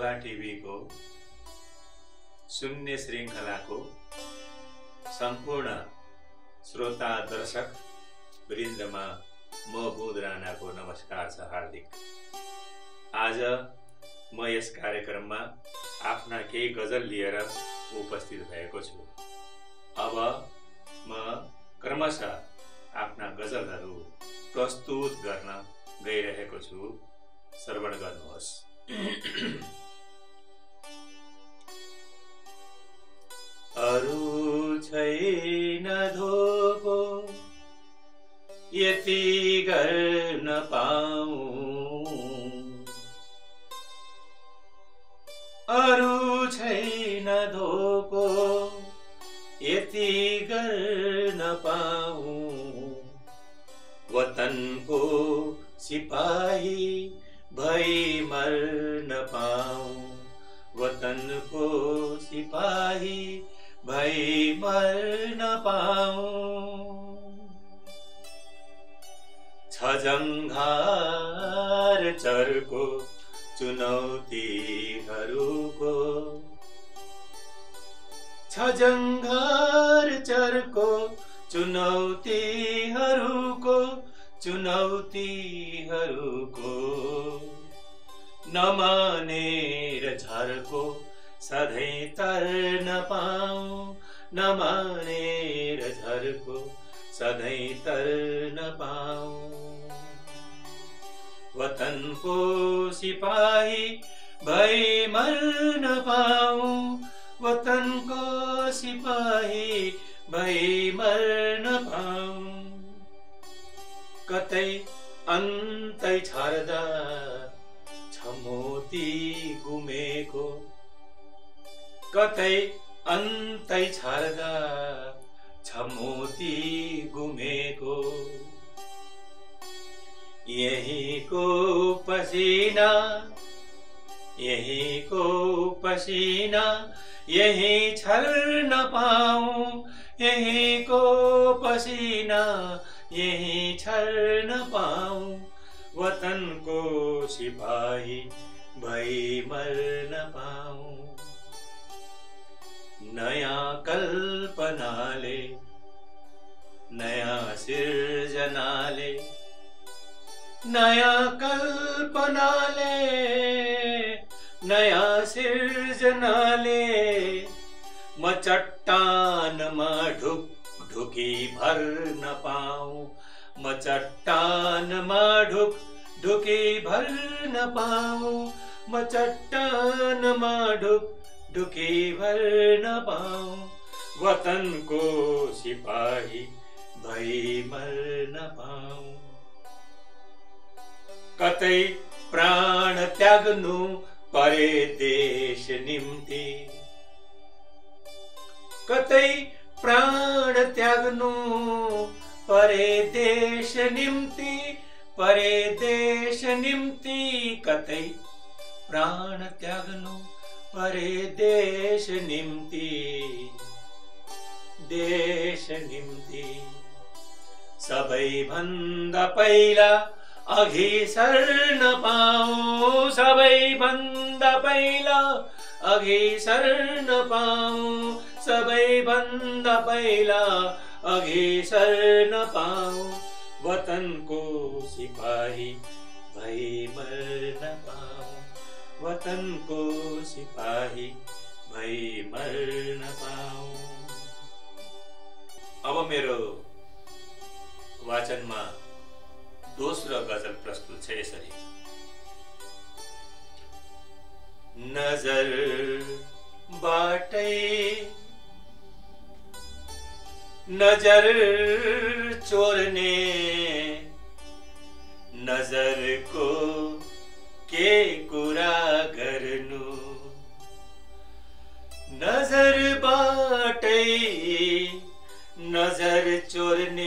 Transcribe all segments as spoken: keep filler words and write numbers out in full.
श्रृंखला टीवी को शून्य श्रृंखला को संपूर्ण श्रोता दर्शक वृन्दमा म बुध राणाको नमस्कार छ हार्दिक। आज म यस कार्यक्रममा आफ्ना केही गजल लिएर उपस्थित भएको छु। अब म क्रमशः आफ्ना गजलहरू प्रस्तुत गर्न गइरहेको छु। श्रवण गर्नुहोस्। अरु छैन धोको यति गर्न पाऊँ, अरु छैन धोको यति गर्न पाऊँ, वतनको सिपाही भई मर्न पाऊँ, वतनको सिपाही भई मर्न पाऊँ। छजङ्घार चरको चुनौतीहरूको, छजङ्घार चरको चुनौतीहरूको चुनौतीहरूको नमानेर झर्को सधैँ तर्न पाऊँ, नमानेर झर्को सधैँ तर्न पाऊँ। वतनको सिपाही भई मर्न पाऊँ, वतनको सिपाही भई मर्न पाऊँ। कतै अन्तै छर्दा छ मोती गुमेको, कतै अन्तै छर्दा छ मोती गुमेको। यहीको पसीना, यहीको पसीना यही छर्न पाऊँ, यहीको पसीना यही छर्न पाऊँ। वतनको सिपाही भई मर्न पाऊँ। नयाँ कल्पनाले, नयाँ सिर्जनाले, नयाँ कल्पनाले, नयाँ सिर्जनाले म चट्टानमा ढुक ढुकी भर्न पाऊँ, म चट्टानमा ढुक ढुकी भर्न पाऊँ, म चट्टानमा ढुक ढुकी भर्न पाऊँ। वतनको सिपाही भई मर्न पाऊँ। कतै प्राण त्याग्नु परे देश निम्ति, कतै प्राण त्याग्नु परे देश निम्ति, परे देश निम्ति। कतै प्राण त्याग्नु परे देश निम्ति, देश निम्ति। सबैभन्दा पहिला अघि सर्न पाऊँ, सबैभन्दा पहिला अघि सर्न पाऊँ, सबैभन्दा पहिला अघि सर्न पाऊँ। वतनको सिपाही भई मर्न पाऊँ, वतनको सिपाही भई मर्न पाऊँ। अब मेरो वाचनमा दोस्रो गजल प्रस्तुत छ यसरी। नजर बाटै नजर चोर्ने, नजरको के कुरा गर्नु, नजर बाटै नजर चोर्ने,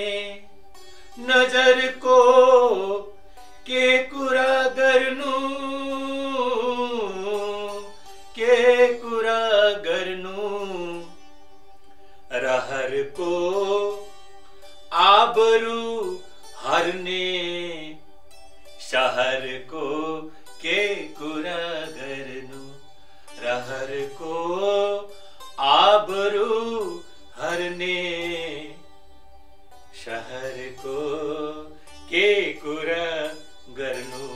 नजरको के कुरा गर्नु, के कुरा गर्नु। रहरको आबरू हर्ने, शहरको के कुरा गर्नु। शहरको आबरू हर्ने शहरको के कुरा गर्नु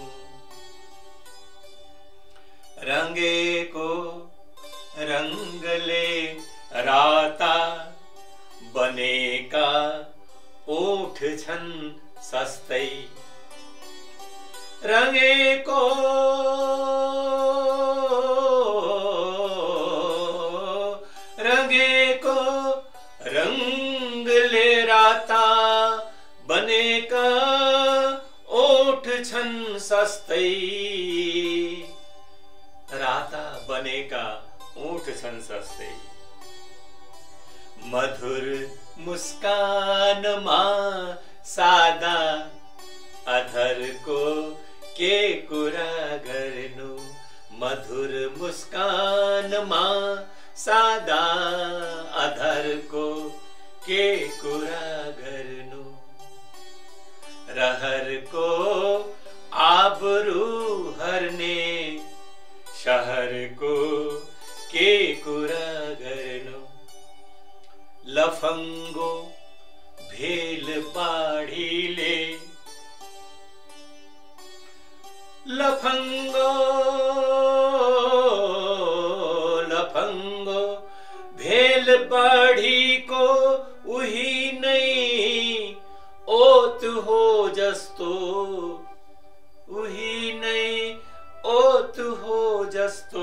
रंगेको रंगले राता बनेका ओठ छन् सस्तै रंगेको रंगेको रंगले राता बनेका ओठ छन् सस्तै राता बनेका ओठ छन् सस्तै मधुर मुस्कानमा सादा अधरको के कुरा गर्नु मधुर मुस्कानमा सादा अधरको के कुरा गर्नु रहरको आबरू हर्ने शहरको के कुरा गर्नु लफंगो भेल पाढीले लफंगो लफंगो भेल बाढ़ी को उही नहीं ओत हो जस्तो उही नहीं ओत हो जस्तो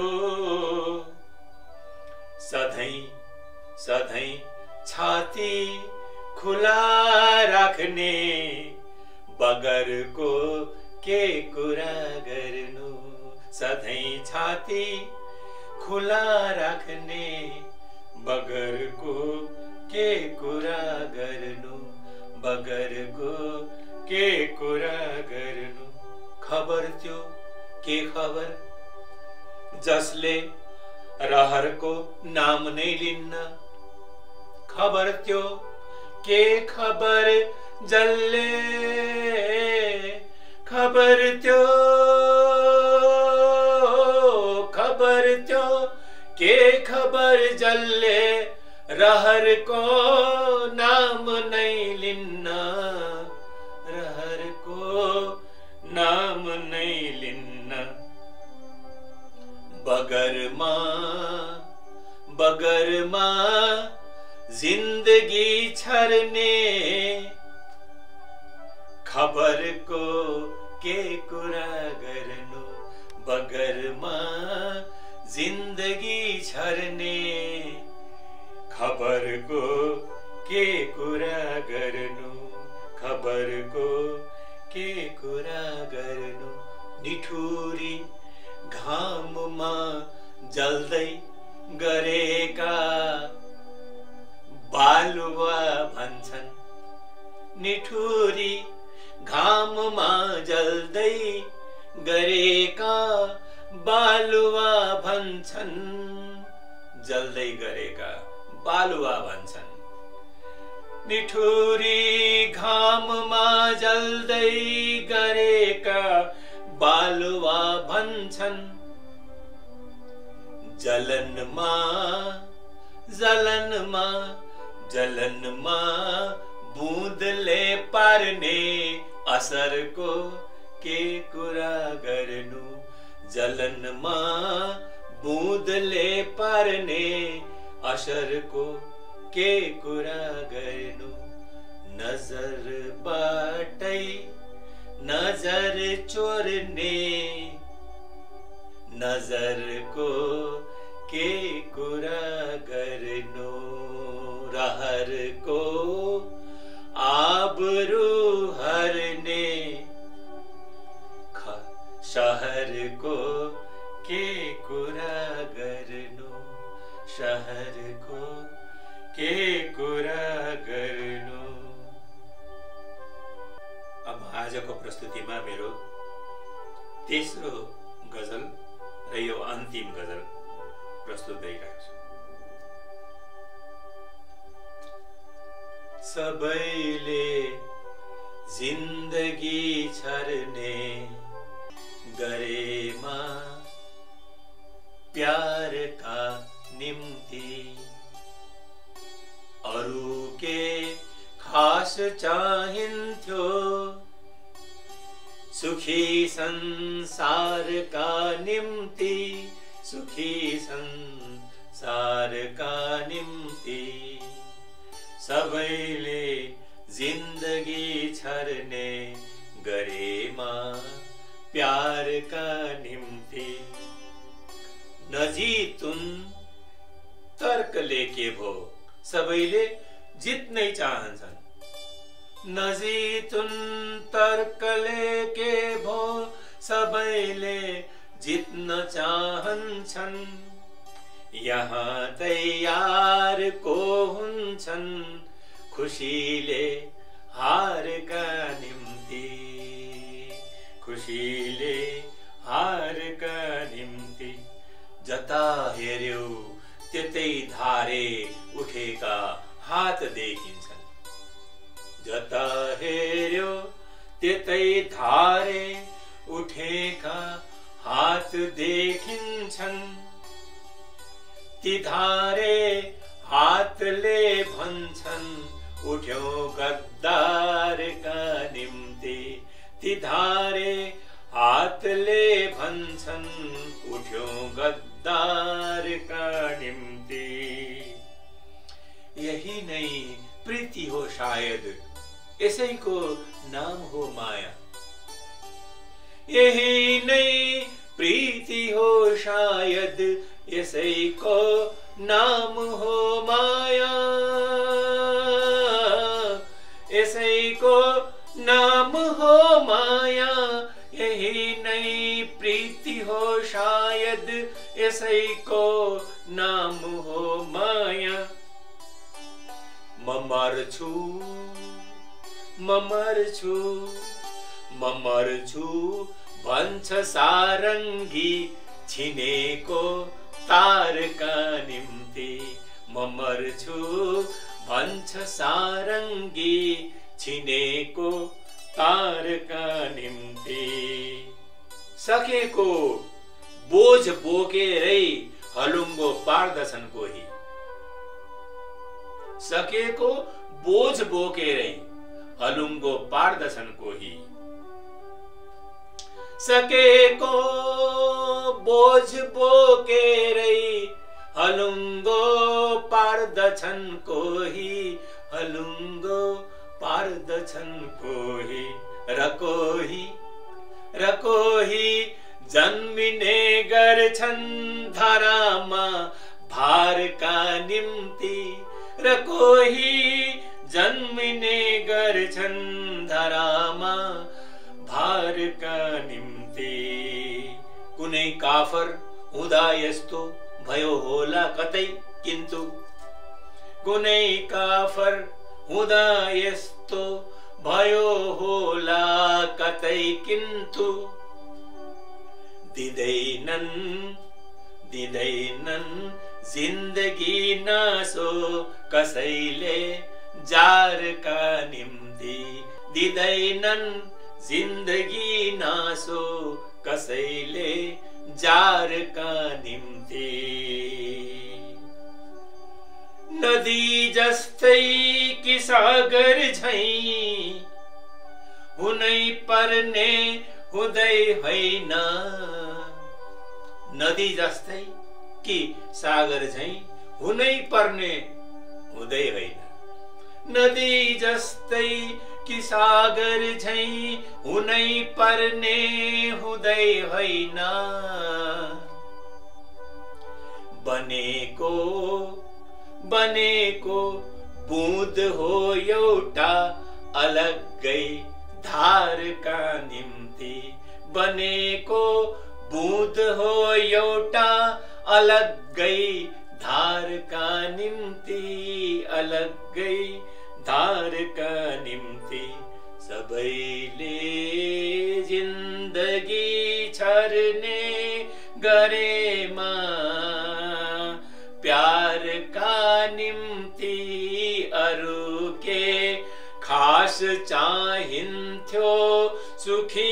सधैं सधैं छाती खुला राख्ने बगर को के कुरा गर्नु सधैं छाती खुला राख्ने बगर को के कुरा गर्नु बगर को के कुरा गर्नु खबर थियो के खबर जसले रहरको नाम नै लिन्न खबर थियो के खबर जसले खबर त्यो खबर त्यो के खबर जल्ले रहर को नाम नहीं लिन्न रहर को नाम नहीं लिन्न बगरमा बगरमा जिंदगी छरने खबर को के कुरा गर्नु बगरमा जिंदगी छर्ने खबर को के कुरा गर्नु खबर को के कुरा गर्नु निठुरी घाममा जल्दै गरेका बालुवा भन्छन् निठुरी घाममा जल्दै गरेका बालुवा भन्छन् जल्दै गरेका बालुवा भन्छन् निठुरी घाममा जल्दै गरेका बालुवा भन्छन् जलनमा जलनमा जलनमा बूंदले पार्ने असर को के कुरा गर्नु जलनमा बूंदले पार्ने असर को के कुरा गर्नु नजर बाटै नजर चोर्ने नजर को के कुरा गर्नु रहर को आबरू हरने शहर को के कुरा गर्नु शहर को के कुरा गर्नु। अब आजको प्रस्तुतिमा मेरो तेस्रो गजल र यो अन्तिम गजल प्रस्तुत गरिरहेको छु। सबैले जिन्दगी छर्ने गरेमा प्यार चाहिन्थ्यो सुखी संसारका निम्ति सुखी संसारका निम्ति सबैले जिन्दगी छर्ने गरेमा प्यारका निम्ति नजितुन तर्कले के भो सबैले जित्नै चाहन्छन् नजितुन तर्कले के भो सबैले जित्न चाहन्छन् यहाँ तयार को हुन्छन् खुशीले हारका निम्ति खुशीले हारका निम्ति जता हेर्यो त्यतै धारे उठेका हात देखिन्छन् जता हेर्यो त्यतै धारे उठेका हात देखिन्छन् ती धारे हातले भन्छन् उठ्यो गद्दारका निम्ति ती धारे हातले भन्छन् उठ्यो गद्दारका निम्ति यही नै प्रीति हो शायद यसैको नाम हो माया यही नै प्रीति हो शायद यसैको नाम हो माया यसैको नाम हो माया यही नै प्रीति हो शायद यसैको नाम हो माया म मर्छु म मर्छु म मर्छु भन्छ सारङ्गी छिनेको तारका निम्ति म मर्छु भन्छ सारङ्गी छिनेको तारका निम्ति सकेको बोझ बोकेरै हलुङ्गो पार्दछन् कोही सकेको बोझ बोकेरै हलुङ्गो पार्दछन् कोही सकेको बोझ बोकेरै हलुङ्गो पार्दछन् कोही हलुङ्गो पार्दछन् कोही र कोही र कोही जन्मिने गर्छन् धरामा भारका निम्ति र कोही जन्मिने गर्छन् धरामा भारका निम्ति कुनै काफर हुँदा यस्तो भयो होला कतै किन्तु कुनै काफर हुँदा यस्तो भयो होला कतै किन्तु दिदैनन् दिदैनन् जिन्दगी नासो कसैले जारका निम्ति दिदैनन् जिन्दगी नासो कसैले जारका निम्ति नदी जस्तै कि सागर झैं हुनै पर्ने हुँदै होइन नदी जस्तै कि सागर झैं हुनै पर्ने हुँदै होइन नदी जस्तै कि सागर झैं हुनै पर्ने हुँदै होइन बनेको बनेको बुँद हो एउटा अलग्गै धारका निम्ति बनेको बुँद हो एउटा अलग्गै धारका निम्ति अलग्गै धारका निम्ति सबैले जिन्दगी छर्ने गरेमा प्यारका निम्ति अरू के खास चाहिन्थ्यो सुखी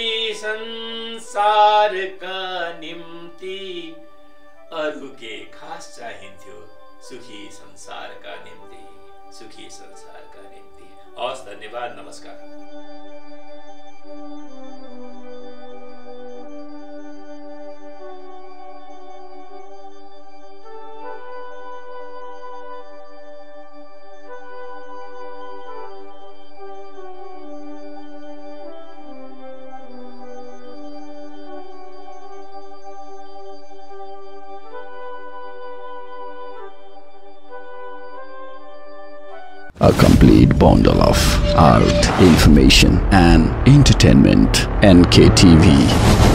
संसारका निम्ति अरू के खास चाहिन्थ्यो सुखी संसारका निम्ति सुखी संसारका निम्ति हवस्, धन्यवाद, नमस्कार। A complete bundle of art, information and entertainment. N K T V.